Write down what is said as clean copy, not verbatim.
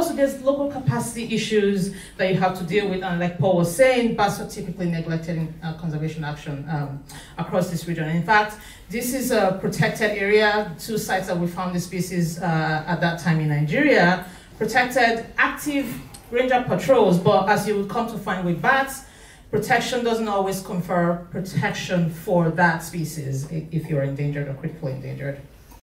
also there's local capacity issues that you have to deal with, and like Paul was saying, bats are typically neglected in conservation action across this region. In fact, this is a protected area, 2 sites that we found the species at that time in Nigeria, protected active ranger patrols, but as you will come to find with bats, protection doesn't always confer protection for that species if you're endangered or critically endangered.